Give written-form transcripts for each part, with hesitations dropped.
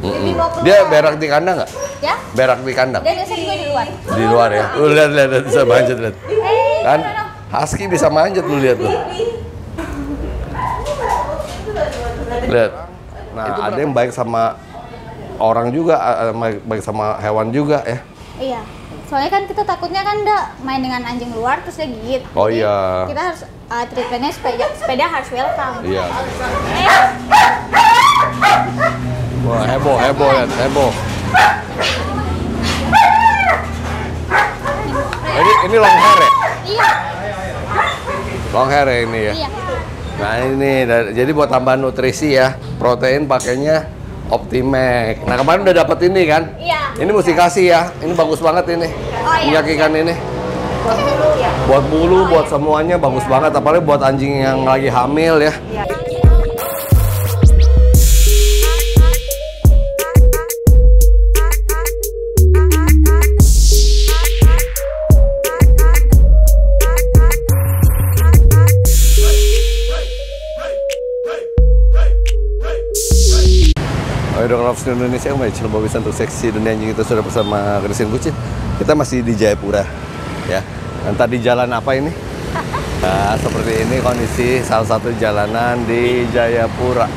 Dia berak di kandang nggak? Ya? Berak di kandang? Dia biasa juga di luar. Di luar ya? Lihat, bisa manjat, lihat. Kan? Husky bisa manjat, lu lihat tuh. Lihat. Nah, ada yang baik sama orang juga, baik sama hewan juga ya. Iya. Soalnya kan kita takutnya kan main dengan anjing luar terus dia gigit. Oh jadi, iya. kita harus treatmentnya sepeda harus welcome. Iya. Wah, heboh lihat, heboh. Ini long hair ya? Iya. Long hair ya ini ya? Iya. Nah ini, jadi buat tambahan nutrisi ya, protein pakainya Optimax. Nah kemarin udah dapet ini kan? Iya. Ini mesti kasih ya, ini bagus banget ini. Oh, iya. Minyak ikan ini. Buat bulu, buat semuanya bagus banget, apalagi buat anjing yang lagi hamil ya. Dok Lovers Indonesia, kembali channel Bobisan untuk seksi dunia anjing. Kita sudah bersama Christine Kucing. Kita masih di Jayapura ya. Entah di jalan apa ini. Nah, seperti ini kondisi salah satu jalanan di Jayapura.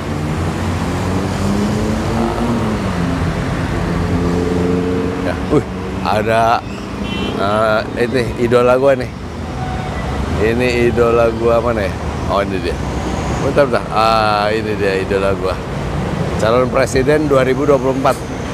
Ya, ada ini idola gua nih. Ini idola gua mana ya? Oh, ini dia. Bentar. Ini dia idola gua. Calon Presiden 2024.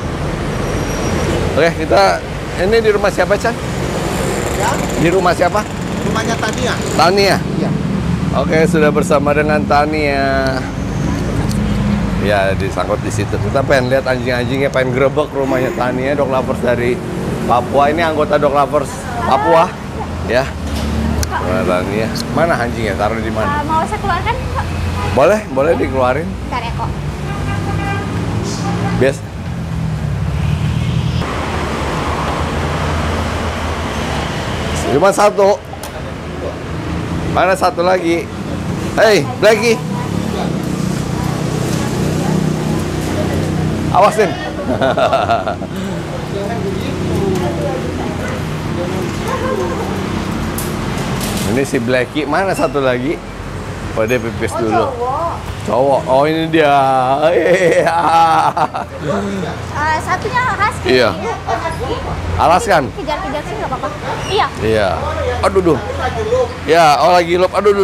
Oke, kita ini di rumah siapa, Chan? Ya. Di rumah siapa? Rumahnya Tania. Tania? Iya. Oke, sudah bersama dengan Tania. Ya, disangkut di situ. Kita pengen lihat anjing-anjingnya, pengen grebek rumahnya Tania, Dog Lovers dari Papua. Ini anggota Dog Lovers Papua. Ya. Nah, Tania. Mana anjingnya? Taruh di mana? Mau saya keluarkan, Pak? Boleh dikeluarin. Bentar ya, kok. Bias. Cuma satu. Mana satu lagi? Hei, Blackie. Awasin. Ini si Blackie. Mana satu lagi? Oh, dia pipis dulu. Cowok. Oh, ini dia. Satunya husky. Iya. Alaskan. Kejar-kejar sih nggak apa-apa. Iya. Iya. Aduh. Ya, oh lagi lop. Aduh.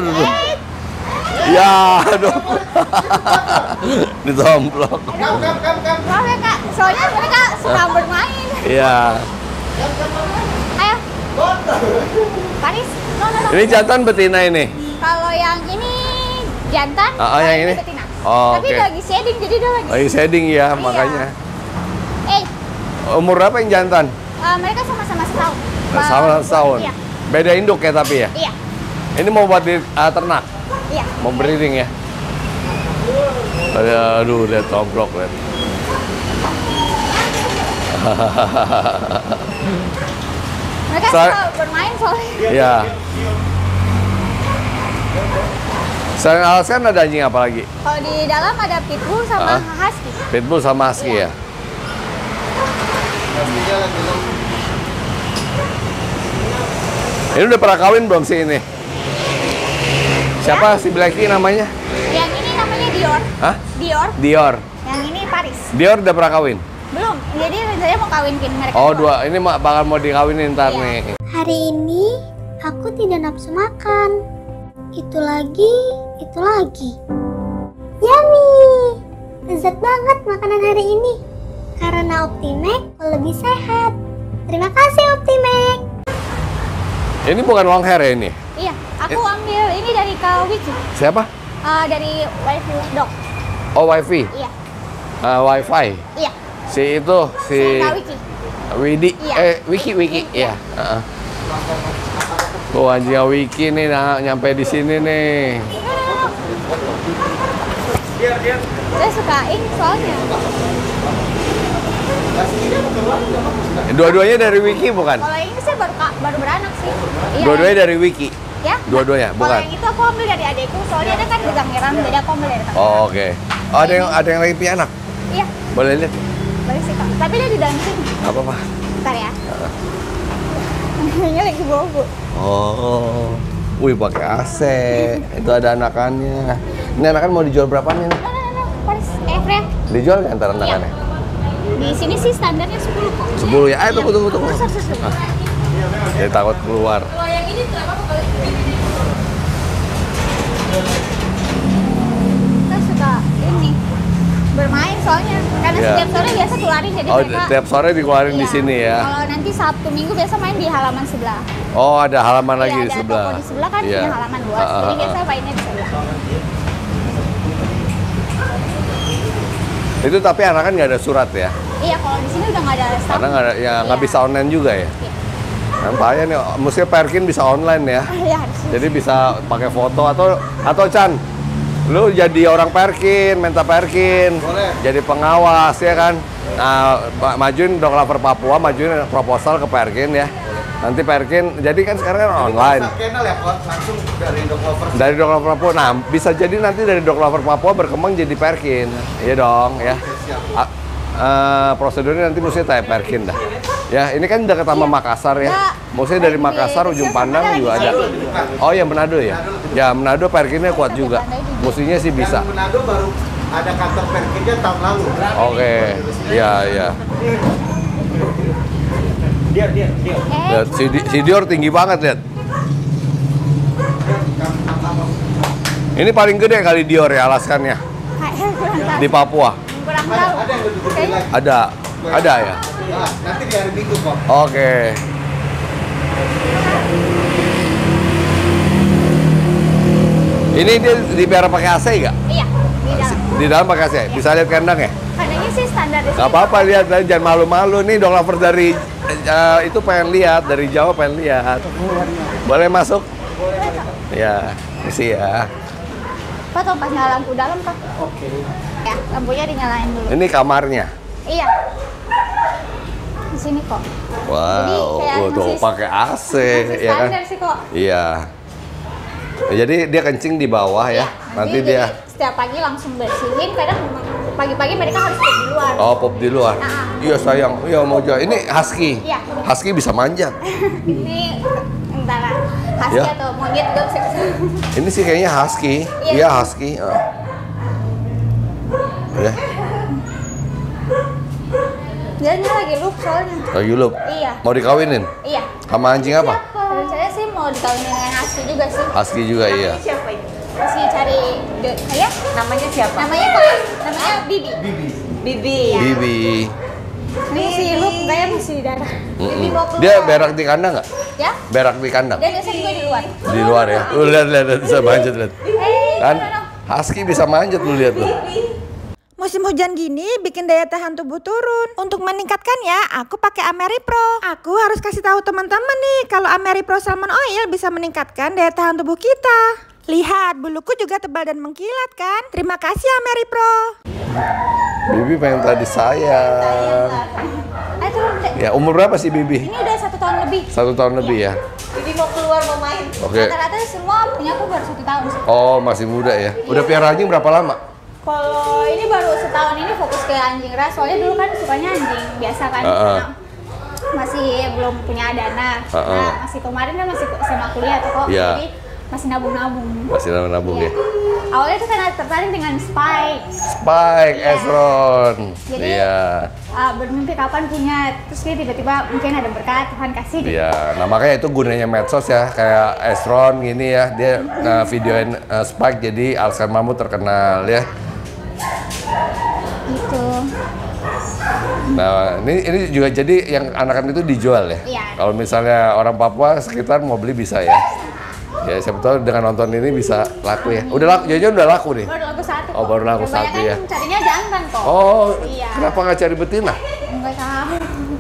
Ya, aduh. Ditomplok. Maaf ya, Kak. Soalnya mereka suka bermain. Iya. Ayo. Paris. No. Ini jantan betina ini. Kalau yang ini jantan, yang ini betina. Oh, tapi oke. lagi shedding, jadi dia Lagi shedding ya, Iya. makanya. Umur Umur berapa yang jantan? mereka sama-sama setahun. Sama setahun. Iya. Beda induk ya tapi ya? Iya. Ini mau buat di ternak? Iya. Mau breeding ya? Aduh, lihat tomplok, lihat. Mereka suka bermain soalnya. Iya. Selain Alaskan ada anjing apa lagi? Kalau di dalam ada pitbull sama husky. Pitbull sama husky ya? Ini udah pernah kawin belum sih ini? Siapa si Blackie namanya? Yang ini namanya Dior. Hah? Dior. Yang ini Paris. Dior udah pernah kawin? Belum. Jadi rencananya mau kawinkin mereka. Oh, berdua. dua. Ini bakal mau dikawinin ntar Iya. nih. Hari ini aku tidak nafsu makan. Itu lagi. Yummy! Lezat banget makanan hari ini. Karena Optimax lebih sehat. Terima kasih Optimax. Ini bukan long hair ya ini? Iya. Aku ambil ini dari Kak Wiki. Siapa? Dari Wifi Dog. Oh, wifi? Iya. Wifi? Iya. Si itu, si Kak Wiki. Widi? Iya. Wiki? Iya. Iya. Oh, anjing Wiki nih nyampe di sini nih. Saya suka ini soalnya. Dua-duanya dari Wiki bukan? Kalau yang ini saya baru beranak sih. Iya. Dua-duanya dari Wiki? Ya. Dua-duanya, Kalau bukan? yang itu aku ambil dari adekku, soalnya dia kan pegang heran, jadi aku ambil dari kakak. Oh, oke. Oh, ada yang lagi punya anak? Iya. Boleh lihat? berisik kok. Tapi dia di dalam sini. Nggak apa-apa. Bentar ya. Ini lagi bobo. Oh, wih pakai AC. Itu ada anakannya. Ini anakan mau dijual berapa nih? Paris, Freya. Dijual nggak ntar anakannya? Di sini sih standarnya 10 kok. 10 ya? Ayo tunggu. Terus. Jadi takut keluar. Kalau yang ini berapa kali? Kita suka ini bermain soalnya karena Iya. setiap sore biasa keluarin jadi Oh, mereka tiap sore dikeluarin di Iya. sini ya? Kalau nanti Sabtu Minggu biasa main di halaman sebelah. Oh, ada halaman lagi Iya, di ada sebelah. toko di sebelah kan Iya. punya halaman luas. Jadi biasa mainnya di sebelah. Itu tapi anakan nggak ada surat ya? Iya, kalau di sini udah nggak ada staff. Karena nggak ada, ya nggak Iya. bisa online juga ya? Iya. Kan bahaya nih, mestinya parkir bisa online ya? Iya, harusnya. Jadi bisa pakai foto atau Chan, lu jadi orang parkir, minta parkir, Boleh. jadi pengawas ya kan? Nah, majuin Dog Lover Papua, majuin proposal ke parkir ya. Nanti parkir, jadi kan sekarang kan online. Channel ya, Pak? Langsung dari Dog Lover. Dari Dog Lover Papua, nah bisa jadi nanti dari Dog Lover Papua berkembang jadi Perkin, iya dong ya. Prosedurnya nanti mesti kayak Perkin dah. Ya ini kan dekat sama Makassar ya. Nggak. Maksudnya dari Makassar ujung pandang juga ada. Oh ya Manado ya. Ya Manado Perkinnya kuat juga. Mestinya sih bisa. Yang Manado baru ada kantor parkirnya tahun lalu. Oke, ya. Lihat, si Dior tinggi banget lihat. Ini paling gede kali Dior ya alaskannya Kayaknya kurang tahu. di Papua. Kurang tahu. Ada yang lebih Kayaknya lagi. Ada ya. Nah, nanti di hari Minggu kok. Oke. Ini dia dipelihara pakai AC nggak? iya, di dalam. Di dalam pakai AC. Bisa lihat kandang ya? Kandangnya sih standar di sini. Gak apa-apa lihat, jangan malu-malu nih Dog Lover dari itu pengen lihat dari Jawa pengen lihat. Boleh masuk? Ya, isi ya. Pak, tolong pas nyala lampu dalam, Pak. Oke. Ya, lampunya dinyalain dulu. Ini kamarnya. Iya. Di sini kok. Wow, kayak tuh masih- pakai AC Masih ya kan? standar sih kok. Iya. Jadi dia kencing di bawah ya. Iya, Nanti jadi dia setiap pagi langsung bersihin. Kadang pagi-pagi mereka harus pergi di luar. oh pop di luar. Nah. Iya sayang. Iya mau jual. Ini husky. Iya. Husky bisa manjat. Ini entahlah husky Ya. atau monyet gue bisa. Ini sih kayaknya husky. Iya. Iya husky. Ya, Jalannya lagi loop soalnya. lagi lup. Iya. Mau dikawinin? Iya. Sama anjing apa? Dan saya sih mau dikawinin dengan husky juga sih. Husky juga iya. Siapa itu? Masih cari ya? Namanya siapa? Namanya apa? Namanya Bibi. Bibi. Bibi. Ini masih loop, kayak masih di dalam. Bibi mau keluar. Dia berak di kandang nggak? Ya? Berak di kandang? Dan biasanya juga di luar. Di luar ya? Lihat, bisa manjat lihat. Kan? Gimana? Husky bisa manjat lu lihat tuh. Musim hujan gini bikin daya tahan tubuh turun. Untuk meningkatkan ya, aku pakai AmeriPro. Aku harus kasih tahu teman-teman nih kalau AmeriPro Salmon Oil bisa meningkatkan daya tahan tubuh kita. Lihat, buluku juga tebal dan mengkilat kan? Terima kasih AmeriPro. Bibi pengen tadi sayang. Turun deh. Ya umur berapa sih Bibi? Ini udah 1 tahun lebih. 1 tahun lebih ya? Bibi mau keluar mau main. Oke. Rata-rata semua punya aku baru 1 tahun sih. Oh masih muda ya? Udah piara anjing berapa lama? Kalau ini baru setahun ini fokus ke anjing ras. Soalnya dulu kan sukanya anjing biasa kan. Karena masih belum punya dana. Nah, masih kemarin kan masih SMA kuliah tuh kok. Iya. Jadi masih nabung-nabung. Masih nabung Iya. ya? Awalnya tuh karena tertarik dengan Spike. Spike, Iya. Ezron. Jadi, Iya. Bermimpi kapan punya, terus dia tiba-tiba mungkin ada berkat Tuhan kasih gitu. Iya. Nah makanya itu gunanya medsos ya. Kayak Ezron gini ya. Dia videoin Spike jadi Alskan Mamut terkenal ya. Gitu. Nah ini juga jadi yang anakan itu dijual ya? Iya. Kalau misalnya orang Papua sekitar mau beli bisa ya? Ya siapa tahu dengan nonton ini bisa laku ya. Udah laku, jajan udah laku nih. Baru laku 1 kok. Oh, baru laku Kebanyakan 1 ya. Carinya jantan kok. Oh, Iya. kenapa nggak cari betina? Enggak tahu.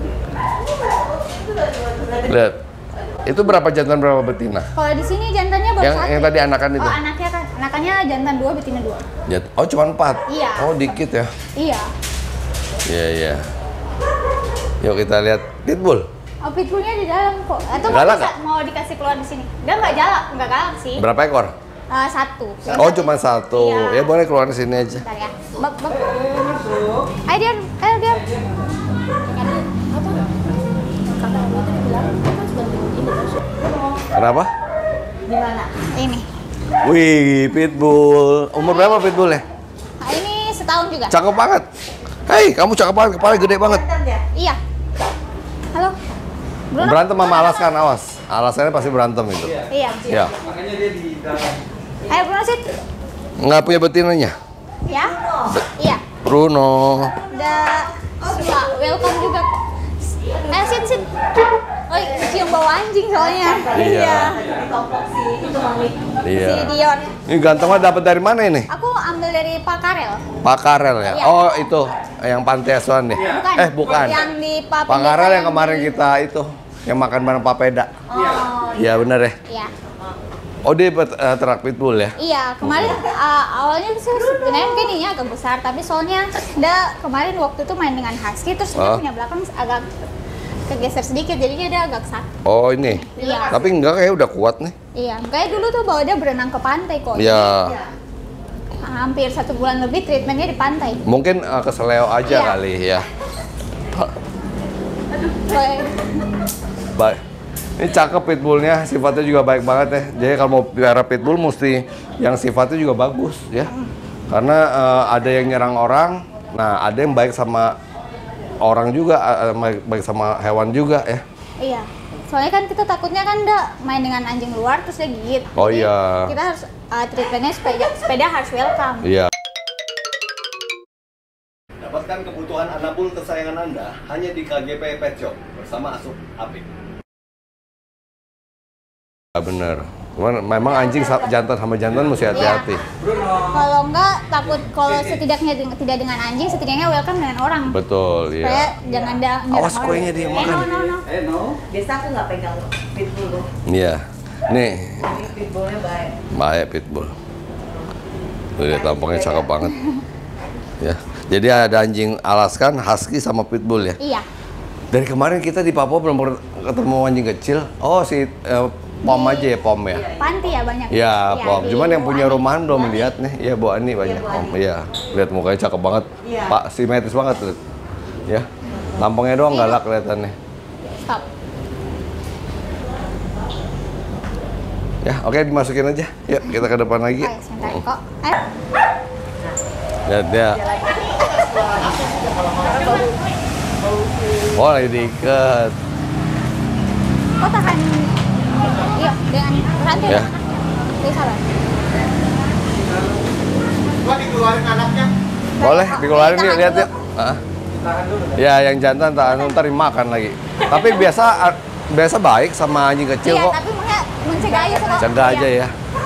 Lihat, itu berapa jantan berapa betina? Kalau di sini jantannya baru 1. Yang tadi anakan itu? Oh, anaknya kan. Anakannya jantan 2, betina 2. Oh, cuma 4? Iya. Oh, dikit ya? Iya. Iya. Yuk kita lihat pitbull. Oh, pitbullnya di dalam kok. Atau Galak mau dikasih keluar di sini? Dia nggak galak sih. Berapa ekor? Satu. Oh, cuma satu. Iya. Ya boleh keluar sini aja. Bentar ya. Bab. Ayo dia. Kenapa? Di mana? Ini. Wih, pitbull. Umur berapa pitbull ya? Nah, ini setahun juga. Cakep banget. Hei, kamu cakep banget, kepala gede banget. Iya. Halo. Bruno. Berantem sama Alaskan, awas. Alaskannya pasti berantem itu. Iya. Ya. Makanya dia di dalam. Ayo Bruno sit. Nggak punya betinanya? Ya. Iya. Bruno. Udah suka welcome juga kok. Sit. Oh, cium bau anjing soalnya. Iya. Si Dion. Ini gantengnya dapat dari mana ini? Aku ambil dari Pak Karel. Pak Karel ya? Iya. Oh, itu yang pantai asuhan deh. Bukan. Bukan. Yang di Pak Pak Karel yang di- kemarin kita itu, yang makan bareng papeda. Oh. Iya, bener ya. Iya. Oh, dia ternak pitbull ya? Iya, kemarin awalnya sih sebenarnya mungkin ininya agak besar, tapi soalnya kemarin waktu itu main dengan husky, terus dia punya belakang agak kegeser sedikit, jadinya dia agak sakit. Oh, ini. Iya. Tapi enggak, kayak udah kuat nih. Iya, kayak dulu tuh bawa dia berenang ke pantai kok. Iya. Hampir 1 bulan lebih treatmentnya di pantai. Mungkin keseleo aja Iya. kali ya. Kayak- Baik. Ini cakep pitbullnya, sifatnya juga baik banget ya. Jadi kalau mau pelihara pitbull mesti yang sifatnya juga bagus ya. Karena ada yang nyerang orang, nah ada yang baik sama orang juga, baik sama hewan juga ya. Iya. Soalnya kan kita takutnya kan main dengan anjing luar terus dia gigit. Oh Jadi iya. Kita harus treatmentnya sepeda harus welcome. Iya. Dapatkan kebutuhan anabul kesayangan Anda hanya di KGP Pet Shop bersama Asup Apik. Bener. Cuman memang anjing jantan sama jantan mesti hati-hati. Kalau enggak takut kalau setidaknya tidak dengan anjing, setidaknya welcome dengan orang. Betul, Supaya iya. jangan nyerang Awas orang. kuenya dia makan. No. Biasa aku nggak pegang pitbull loh. Iya. Nih, Ini pitbullnya baik. baik pitbull. Tuh lihat tampangnya cakep banget. Ya. Jadi ada anjing Alaskan, husky sama pitbull ya. Iya. Dari kemarin kita di Papua belum pernah ketemu anjing kecil. Oh, si Pom aja ya, Pom ya. Panti ya banyak. Iya, Iya, Pom. di Cuman yang punya Ani. rumahan belum lihat nih. Iya, Bu Ani banyak. Bu Pom. Ani. Iya. Lihat mukanya cakep banget. Iya. Pak, simetris banget tuh. Ya. Tampangnya doang galak kelihatannya. Stop. Ya, oke dimasukin aja. Yuk, kita ke depan lagi. Oh, ya, sebentar kok. Lihat dia. Oh, lagi diikat. Kok tahan? Iya, dengan rantai. Ya. Jadi sabar. Gua dikeluarin anaknya. Boleh, dikeluarin yuk, Tahan lihat dulu. yuk. Ya, yang jantan tahan ntar dimakan lagi. Tapi biasa baik sama anjing kecil Iya, kok. tapi mencegah aja kok. Cegah aja Iya. ya.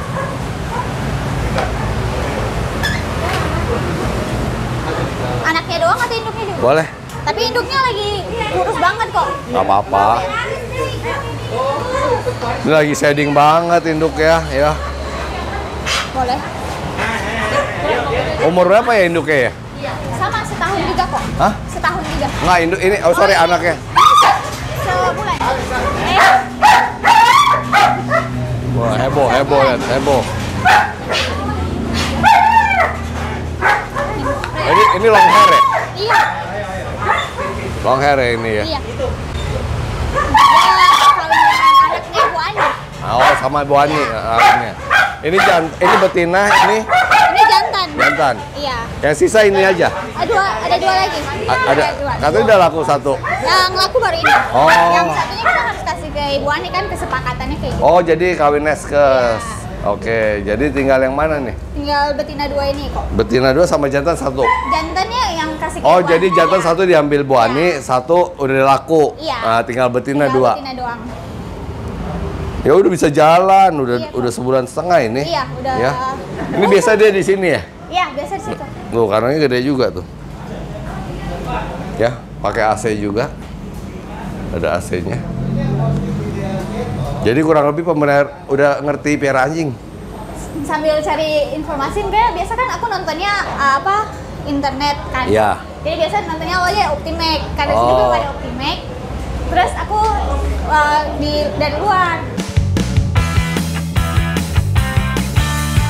Anaknya doang atau induknya juga? Boleh. Tapi induknya lagi kurus banget kok. Gak apa-apa. Ini lagi shading banget induk ya. Boleh. Umur berapa ya induknya ya? Sama setahun juga kok. Hah? Setahun juga. Nggak, induk ini. Oh sorry, anaknya. Sebulan. Wah, heboh lihat, heboh. Ini long hair ya? Iya. Long hair ya ini ya? Iya. Dia kawin dengan anaknya Bu Ani. Oh, sama Bu Ani anaknya. Ini betina, ini Ini jantan. jantan. Iya. Yang sisa ini aja. Ada dua lagi. Ada. dua. Katanya udah laku satu. Yang laku baru ini. Oh. Yang satunya kita harus kasih ke Ibu Ani kan kesepakatannya kayak gitu. Oh, jadi kawin neskes. Oke, jadi tinggal yang mana nih? Tinggal betina dua ini kok. Betina 2 sama jantan 1. Jantannya yang kasih ke Oh, Bu jadi Ani. jantan Iya. 1 diambil Bu Ani, 1 udah laku. Iya. Nah, tinggal betina Tinggal 2. betina doang. Ya udah bisa jalan, Iya, udah sebulan setengah ini. Iya, udah. Ya. Ini biasa dia di sini ya? Iya, biasa di situ. Tuh, karena gede juga tuh. Ya, pakai AC juga. Ada AC-nya. Jadi kurang lebih pemelihara udah ngerti piara anjing. Sambil cari informasi, kayak biasa kan aku nontonnya internet kan. Iya. Jadi biasa nontonnya awalnya Optimax, karena di sini Oh. belum ada Optimax. Terus aku dari luar.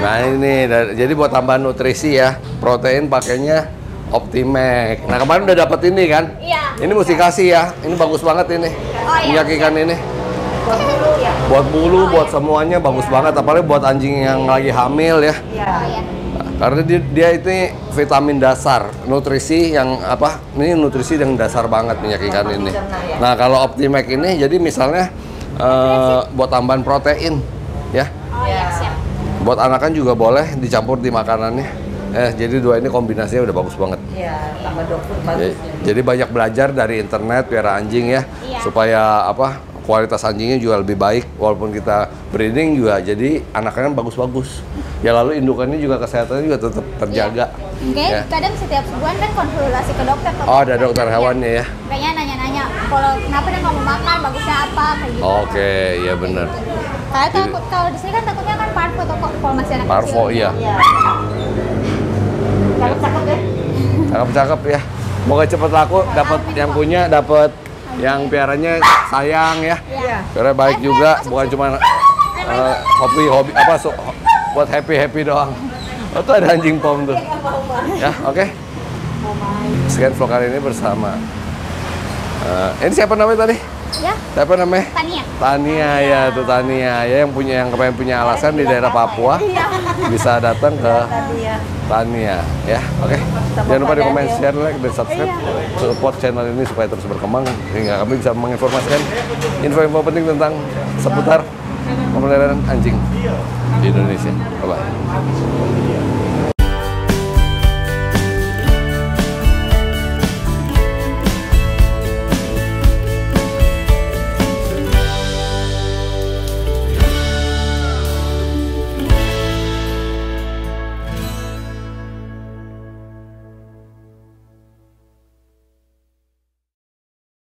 Nah ini, jadi buat tambahan nutrisi ya, protein pakainya Optimax. Nah kemarin udah dapet ini kan? Iya. Ini mesti kasih ya, ini bagus banget ini. Oh, iya. Minyak ikan ini. Buat bulu, buat semuanya bagus banget, apalagi buat anjing yang lagi hamil ya. Oh iya. Karena dia itu vitamin dasar, nutrisi yang apa? Ini nutrisi yang dasar banget minyak ikan ini. Nah kalau Optimax ini, jadi misalnya buat tambahan protein, ya. Oh iya, siap. Buat anakan juga boleh dicampur di makanannya. Jadi dua ini kombinasinya udah bagus banget. Iya, tambah dokter bagus. Jadi banyak belajar dari internet piara anjing ya, Iya. supaya apa? Kualitas anjingnya juga lebih baik, walaupun kita breeding juga jadi anaknya bagus-bagus. Ya lalu indukannya juga kesehatannya juga tetap terjaga. Oke, Ya. kadang setiap sebulan kan konsultasi ke dokter. Oh, ada dokter hewannya ya? Kayaknya nanya-nanya, kalau kenapa dia nggak mau makan, bagusnya apa, kayak gitu. Oke, iya bener. Karena takut, kalau di sini kan takutnya kan parvo atau kalau masih anak Parvo, kecil. iya. Cakep-cakep ya. Cakep-cakep ya. Moga cepet laku, dapat yang punya, dapat yang piaranya sayang ya. Iya. Karena baik juga, bukan cuma hobi apa buat happy doang. Oh tuh ada anjing pom tuh. Ya, oke. Sekian vlog kali ini bersama. Ini siapa namanya tadi? Ya, Siapa namanya? Tania. Tania ya, tuh Tania ya yang kepengen punya alasan di daerah Papua bisa datang ke Tania ya. Oke. Jangan lupa di komen, share, like, dan subscribe. Support channel ini supaya terus berkembang sehingga kami bisa menginformasikan info-info penting tentang seputar pemeliharaan anjing di Indonesia. Bye bye.